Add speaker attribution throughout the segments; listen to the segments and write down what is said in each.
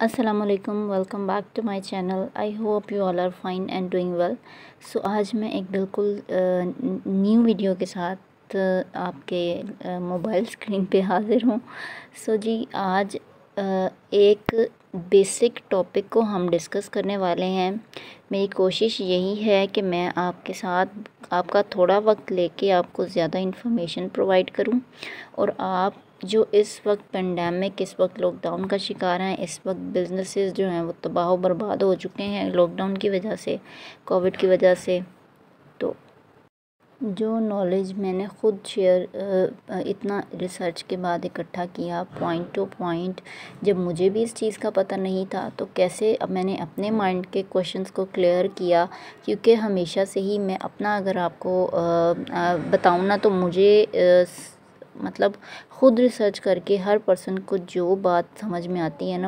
Speaker 1: अस्सलामुअलैकुम, welcome back to my channel. I hope you all are fine and doing well. So आज मैं एक बिल्कुल न्यू वीडियो के साथ आपके मोबाइल स्क्रीन पे हाज़िर हूँ। सो जी आज एक बेसिक टॉपिक को हम डिस्कस करने वाले हैं। मेरी कोशिश यही है कि मैं आपके साथ आपका थोड़ा वक्त लेके आपको ज़्यादा इन्फॉर्मेशन प्रोवाइड करूं और आप जो इस वक्त पेंडेमिक, इस वक्त लॉकडाउन का शिकार हैं, इस वक्त बिजनेसेस जो हैं वो तबाह बर्बाद हो चुके हैं लॉकडाउन की वजह से, कोविड की वजह से। तो जो नॉलेज मैंने ख़ुद इतना रिसर्च के बाद इकट्ठा किया पॉइंट टू पॉइंट, जब मुझे भी इस चीज़ का पता नहीं था तो कैसे अब मैंने अपने माइंड के क्वेश्चंस को क्लियर किया। क्योंकि हमेशा से ही मैं अपना अगर आपको बताऊँ ना तो मुझे मतलब ख़ुद रिसर्च करके हर पर्सन को जो बात समझ में आती है ना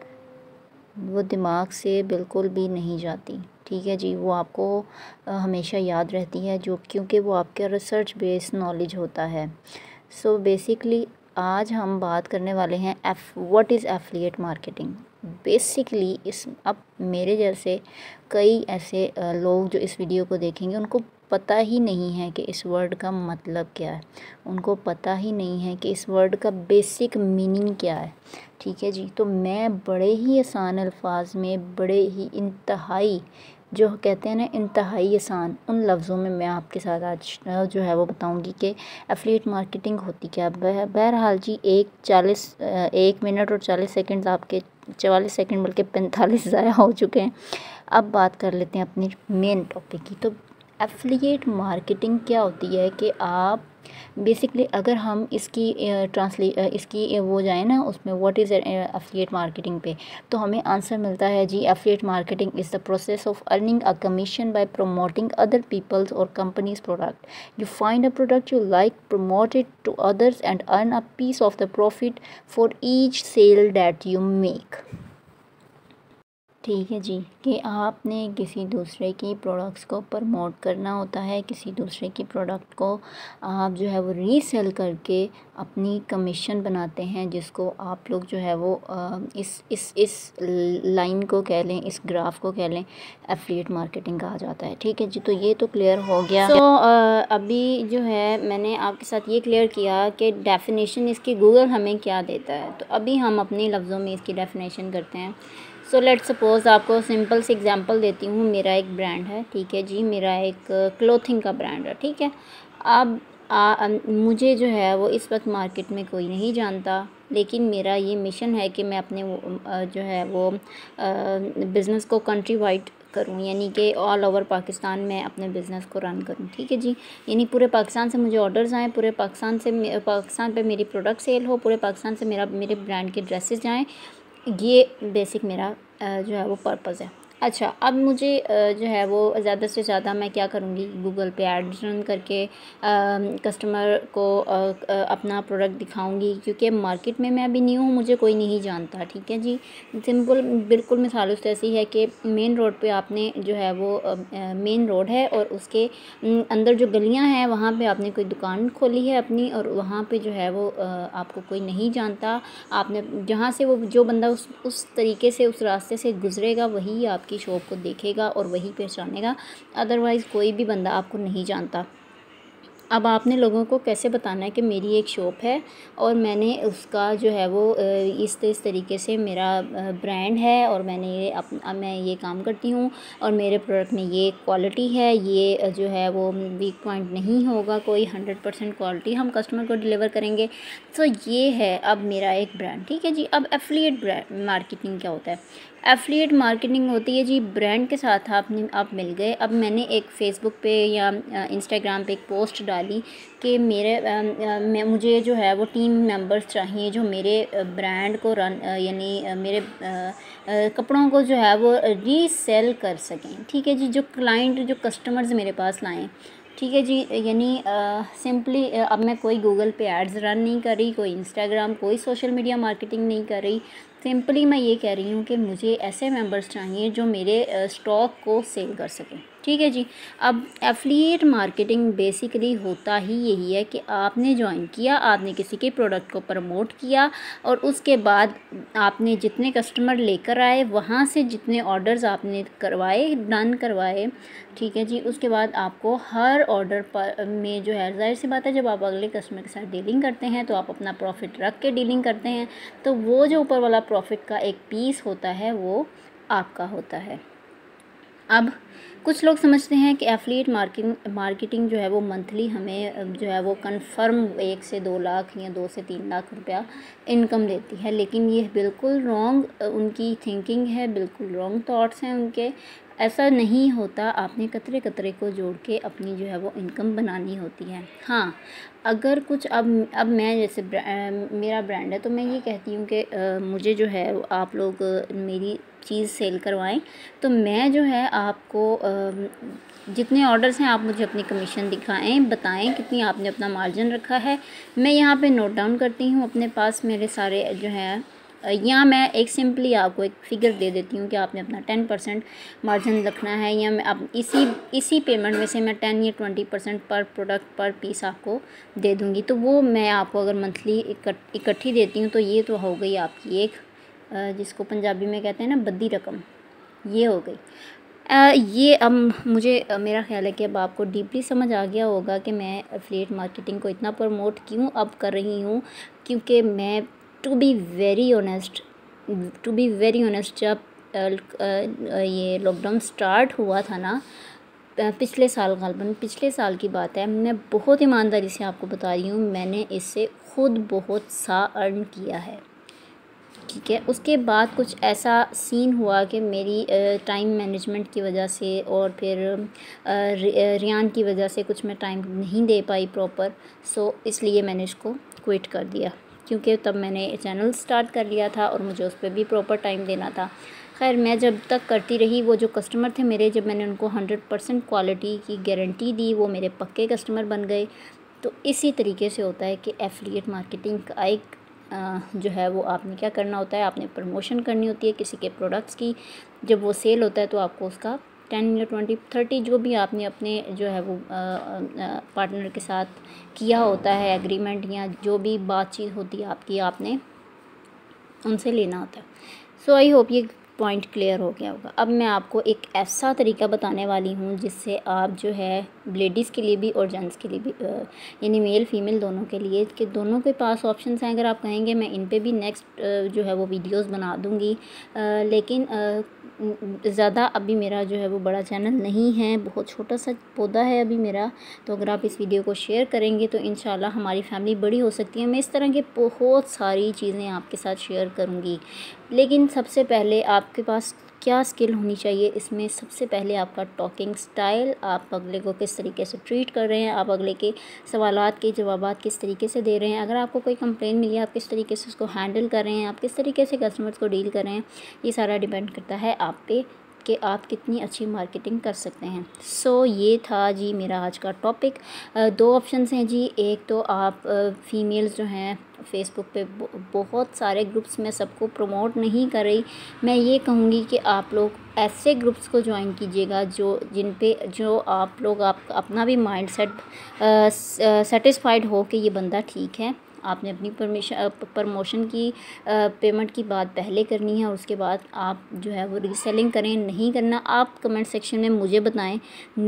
Speaker 1: वो दिमाग से बिल्कुल भी नहीं जाती। ठीक है जी, वो आपको हमेशा याद रहती है जो क्योंकि वो आपका रिसर्च बेस्ड नॉलेज होता है। सो बेसिकली आज हम बात करने वाले हैं what is affiliate marketing. Basically अब मेरे जैसे कई ऐसे लोग जो इस वीडियो को देखेंगे उनको पता ही नहीं है कि इस वर्ड का मतलब क्या है, उनको पता ही नहीं है कि इस वर्ड का बेसिक मीनिंग क्या है। ठीक है जी, तो मैं बड़े ही आसान अल्फाज में, बड़े ही इंतहाई जो कहते हैं ना इंतहाई आसान उन लफ्ज़ों में मैं आपके साथ आज जो है वो बताऊंगी कि एफिलिएट मार्केटिंग होती क्या। बहरहाल जी 1 मिनट और 40 सेकंड आपके 44 सेकंड बल्कि 45 ज़ाया हो चुके हैं। अब बात कर लेते हैं अपनी मेन टॉपिक की। तो एफिलिएट मार्केटिंग क्या होती है कि आप बेसिकली अगर हम इसकी इसकी वो जाए ना उसमें व्हाट इज़ एफिलिएट मार्केटिंग पे, तो हमें आंसर मिलता है जी affiliate marketing is the process of earning a commission by promoting other people's और companies product. You find a product you like, promote it to others and earn a piece of the profit for each sale that you make. ठीक है जी, कि आपने किसी दूसरे की products को promote करना होता है, किसी दूसरे की प्रोडक्ट को आप जो है वो रीसेल अपनी कमीशन बनाते हैं, जिसको आप लोग जो है वो इस लाइन को कह लें, इस ग्राफ को कह लें, एफिलिएट मार्केटिंग कहा जाता है। ठीक है जी, तो ये तो क्लियर हो गया। अभी जो है मैंने आपके साथ ये क्लियर किया कि डेफिनेशन इसकी गूगल हमें क्या देता है। तो अभी हम अपने लफ्ज़ों में इसकी डेफिनेशन करते हैं। सो लेट्स सपोज़ आपको सिंपल सी एग्जांपल देती हूँ। मेरा एक ब्रांड है, ठीक है जी, मेरा एक क्लोथिंग का ब्रांड है, ठीक है। अब मुझे जो है वो इस वक्त मार्केट में कोई नहीं जानता, लेकिन मेरा ये मिशन है कि मैं अपने जो है वो बिज़नेस को कंट्री वाइड करूँ, यानी कि ऑल ओवर पाकिस्तान में अपने बिज़नेस को रन करूँ। ठीक है जी, यानी पूरे पाकिस्तान से मुझे ऑर्डर्स आएँ, पूरे पाकिस्तान पे मेरी प्रोडक्ट सेल हो, पूरे पाकिस्तान से मेरे ब्रांड के ड्रेसेस जाएँ। ये बेसिक मेरा जो है वो पर्पज़ है। अच्छा, अब मुझे जो है वो ज़्यादा से ज़्यादा मैं क्या करूँगी, गूगल पे एड्स रन करके कस्टमर को अपना प्रोडक्ट दिखाऊंगी, क्योंकि मार्केट में मैं अभी न्यू हूँ, मुझे कोई नहीं जानता। ठीक है जी, सिंपल बिल्कुल मिसाल उससे ऐसी है कि मेन रोड पे आपने जो है वो मेन रोड है और उसके अंदर जो गलियाँ हैं वहाँ पे आपने कोई दुकान खोली है अपनी, और वहाँ पे जो है वो आपको कोई नहीं जानता। आपने जहाँ से वो जो बंदा उस तरीके से उस रास्ते से गुज़रेगा वही आपकी शॉप को देखेगा और वही पहचानेगा, अदरवाइज़ कोई भी बंदा आपको नहीं जानता। अब आपने लोगों को कैसे बताना है कि मेरी एक शॉप है और मैंने उसका जो है वो इस तरीके से मेरा ब्रांड है और मैं ये काम करती हूँ और मेरे प्रोडक्ट में ये क्वालिटी है, ये जो है वो वीक पॉइंट नहीं होगा, कोई 100% क्वालिटी हम कस्टमर को डिलीवर करेंगे। तो ये है अब मेरा एक ब्रांड। ठीक है जी, अब एफिलिएट मार्केटिंग क्या होता है? एफिलिएट मार्केटिंग होती है जी, ब्रांड के साथ आप मिल गए। अब मैंने एक फ़ेसबुक पे या इंस्टाग्राम पे एक पोस्ट डाली कि मुझे जो है वो टीम मेंबर्स चाहिए जो मेरे ब्रांड को यानी मेरे कपड़ों को जो है वो रीसेल कर सकें। ठीक है जी, जो क्लाइंट जो कस्टमर्स मेरे पास लाएँ। ठीक है जी, यानी सिंपली अब मैं कोई गूगल पे एड्स रन नहीं कर रही, कोई इंस्टाग्राम, कोई सोशल मीडिया मार्केटिंग नहीं कर रही। सिंपली मैं ये कह रही हूँ कि मुझे ऐसे मेंबर्स चाहिए जो मेरे स्टॉक को सेल कर सकें। ठीक है जी। अब एफिलिएट मार्केटिंग बेसिकली होता ही यही है कि आपने ज्वाइन किया, आपने किसी के प्रोडक्ट को प्रमोट किया और उसके बाद आपने जितने कस्टमर लेकर आए, वहाँ से जितने ऑर्डर्स आपने करवाए, डन करवाए, ठीक है जी, उसके बाद आपको हर ऑर्डर पर में जो है, ज़ाहिर सी बात है, जब आप अगले कस्टमर के साथ डीलिंग करते हैं तो आप अपना प्रॉफिट रख के डीलिंग करते हैं, तो वो जो ऊपर वाला प्रॉफिट का एक पीस होता है वो आपका होता है। अब कुछ लोग समझते हैं कि एफिलिएट मार्केटिंग जो है वो मंथली हमें जो है वो कंफर्म 1 से 2 लाख या 2 से 3 लाख रुपया इनकम देती है, लेकिन ये बिल्कुल रॉन्ग उनकी थिंकिंग है, बिल्कुल रॉन्ग थॉट्स हैं उनके। ऐसा नहीं होता, आपने कतरे कतरे को जोड़ के अपनी जो है वो इनकम बनानी होती है। हाँ, अगर कुछ अब मैं जैसे मेरा ब्रांड है, तो मैं ये कहती हूँ कि मुझे जो है आप लोग मेरी चीज़ सेल करवाएं, तो मैं जो है आपको जितने ऑर्डर्स हैं आप मुझे अपनी कमीशन दिखाएं, बताएं कितनी आपने अपना मार्जिन रखा है। मैं यहाँ पे नोट डाउन करती हूँ अपने पास मेरे सारे जो है, यहाँ मैं एक सिंपली आपको एक फ़िगर दे देती हूँ कि आपने अपना 10% मार्जिन रखना है, या मैं आप इसी पेमेंट में से मैं 10 या 20% पर प्रोडक्ट पर पीस आपको दे दूँगी। तो वो मैं आपको अगर मंथली इकट्ठी देती हूँ, तो ये तो हो गई आपकी एक जिसको पंजाबी में कहते हैं ना बद्दी रकम, ये हो गई। ये अब मुझे मेरा ख्याल है कि अब आपको डीपली समझ आ गया होगा कि मैं एफिलिएट मार्केटिंग को इतना प्रमोट क्यों अब कर रही हूँ, क्योंकि मैं टू बी वेरी ऑनेस्ट जब ये लॉकडाउन स्टार्ट हुआ था ना, पिछले साल, ग़ालिबन पिछले साल की बात है, मैं बहुत ईमानदारी से आपको बता रही हूँ, मैंने इससे ख़ुद बहुत सा अर्न किया है, ठीक है। उसके बाद कुछ ऐसा सीन हुआ कि मेरी टाइम मैनेजमेंट की वजह से और फिर रियान की वजह से कुछ मैं टाइम नहीं दे पाई प्रॉपर, सो इसलिए मैंने इसको क्विट कर दिया, क्योंकि तब मैंने चैनल स्टार्ट कर लिया था और मुझे उस पर भी प्रॉपर टाइम देना था। खैर, मैं जब तक करती रही, वो जो कस्टमर थे मेरे, जब मैंने उनको 100% क्वालिटी की गारंटी दी, वो मेरे पक्के कस्टमर बन गए। तो इसी तरीके से होता है कि एफिलिएट मार्केटिंग का एक जो है वो आपने क्या करना होता है, आपने प्रमोशन करनी होती है किसी के प्रोडक्ट्स की। जब वो सेल होता है तो आपको उसका 10 या 20, 30 जो भी आपने अपने जो है वो पार्टनर के साथ किया होता है एग्रीमेंट, या जो भी बातचीत होती है आपकी, आपने उनसे लेना होता है। सो आई होप ये पॉइंट क्लियर हो गया होगा। अब मैं आपको एक ऐसा तरीका बताने वाली हूँ जिससे आप जो है लेडीज़ के लिए भी और जेंट्स के लिए भी, यानी मेल फीमेल दोनों के लिए, कि दोनों के पास ऑप्शंस हैं। अगर आप कहेंगे मैं इन पे भी नेक्स्ट जो है वो वीडियोस बना दूँगी, लेकिन ज़्यादा अभी मेरा जो है वो बड़ा चैनल नहीं है, बहुत छोटा सा पौधा है अभी मेरा। तो अगर आप इस वीडियो को शेयर करेंगे तो इंशाल्लाह हमारी फैमिली बड़ी हो सकती है। मैं इस तरह के बहुत सारी चीज़ें आपके साथ शेयर करूँगी, लेकिन सबसे पहले आपके पास क्या स्किल होनी चाहिए, इसमें सबसे पहले आपका टॉकिंग स्टाइल, आप अगले को किस तरीके से ट्रीट कर रहे हैं, आप अगले के सवालात के जवाबात किस तरीके से दे रहे हैं, अगर आपको कोई कंप्लेन मिली आप किस तरीके से उसको हैंडल कर रहे हैं, आप किस तरीके से कस्टमर्स को डील कर रहे हैं, ये सारा डिपेंड करता है आप पे कि आप कितनी अच्छी मार्केटिंग कर सकते हैं। सो ये था जी मेरा आज का टॉपिक। 2 ऑप्शंस हैं जी। एक तो आप फीमेल्स जो हैं फेसबुक पे बहुत सारे ग्रुप्स में सबको प्रमोट नहीं कर रही, मैं ये कहूँगी कि आप लोग ऐसे ग्रुप्स को ज्वाइन कीजिएगा जो आप लोग अपना भी माइंड सेट सेटिस्फाइड हो कि ये बंदा ठीक है। आपने अपनी प्रमोशन की पेमेंट की बात पहले करनी है, और उसके बाद आप जो है वो रीसेलिंग करें। नहीं करना आप कमेंट सेक्शन में मुझे बताएं,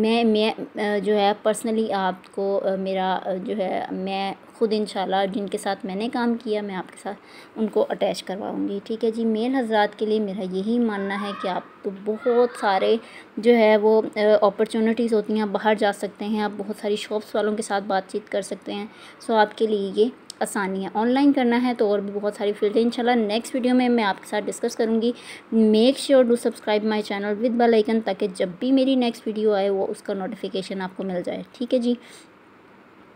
Speaker 1: मैं जो है पर्सनली आपको मेरा जो है मैं ख़ुद इंशाल्लाह जिनके साथ मैंने काम किया मैं आपके साथ उनको अटैच करवाऊँगी, ठीक है जी। मेल हज़रात के लिए मेरा यही मानना है कि आप तो बहुत सारे जो है वो अपॉर्चुनिटीज़ होती हैं, आप बाहर जा सकते हैं, आप बहुत सारी शॉप्स वालों के साथ बातचीत कर सकते हैं। सो आपके लिए ये आसानी है। ऑनलाइन करना है तो और भी बहुत सारी फील्ड है। इंशाल्लाह नेक्स्ट वीडियो में मैं आपके साथ डिस्कस करूँगी। Make sure to subscribe my channel with bell icon, ताकि जब भी मेरी नेक्स्ट वीडियो आए वो उसका नोटिफिकेशन आपको मिल जाए, ठीक है जी।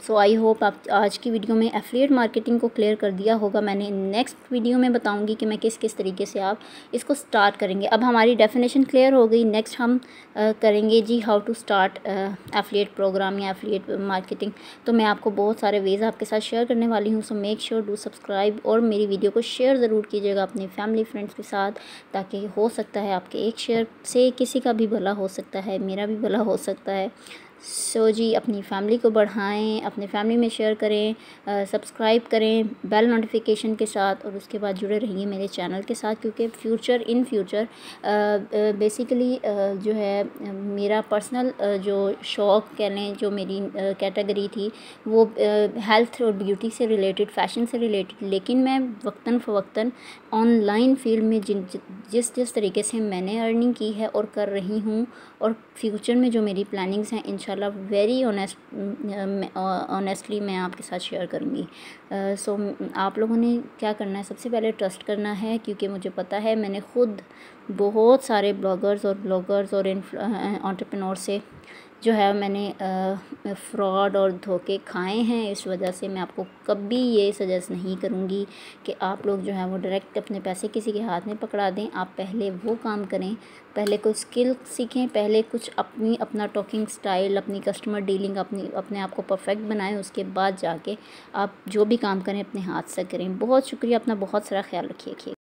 Speaker 1: सो आई होप आप आज की वीडियो में एफिलिएट मार्केटिंग को क्लियर कर दिया होगा मैंने। नेक्स्ट वीडियो में बताऊंगी कि मैं किस किस तरीके से आप इसको स्टार्ट करेंगे। अब हमारी डेफिनेशन क्लियर हो गई। नेक्स्ट हम करेंगे जी how to start affiliate program या एफिलिएट मार्केटिंग। तो मैं आपको बहुत सारे वेज़ आपके साथ शेयर करने वाली हूँ। So make sure do subscribe और मेरी वीडियो को शेयर ज़रूर कीजिएगा अपने फैमिली फ्रेंड्स के साथ, ताकि हो सकता है आपके एक शेयर से किसी का भी भला हो सकता है, मेरा भी भला हो सकता है। सो जी अपनी फैमिली को बढ़ाएं, अपने फैमिली में शेयर करें, सब्सक्राइब करें बेल नोटिफिकेशन के साथ, और उसके बाद जुड़े रहिए मेरे चैनल के साथ, क्योंकि इन फ्यूचर बेसिकली जो है मेरा पर्सनल जो शौक़ कह लें, जो मेरी कैटेगरी थी वो हेल्थ और ब्यूटी से रिलेटेड, फ़ैशन से रिलेटेड, लेकिन मैं वक्तन फ़वक्तन ऑनलाइन फील्ड में जिस तरीके से मैंने अर्निंग की है और कर रही हूँ, और फ्यूचर में जो मेरी प्लानिंग्स हैं इंशाल्लाह वेरी ऑनेस्टली मैं आपके साथ शेयर करूँगी। सो आप लोगों ने क्या करना है, सबसे पहले ट्रस्ट करना है, क्योंकि मुझे पता है मैंने ख़ुद बहुत सारे ब्लॉगर्स और एंटरप्रेन्योर से जो है मैंने फ्रॉड और धोखे खाए हैं। इस वजह से मैं आपको कभी ये सजेस्ट नहीं करूँगी कि आप लोग जो है वो डायरेक्ट अपने पैसे किसी के हाथ में पकड़ा दें। आप पहले वो काम करें, पहले कोई स्किल सीखें, पहले कुछ अपना टॉकिंग स्टाइल, अपनी कस्टमर डीलिंग अपने आप को परफेक्ट बनाएं। उसके बाद जाके आप जो भी काम करें अपने हाथ से करें। बहुत शुक्रिया, अपना बहुत सारा ख्याल रखिए।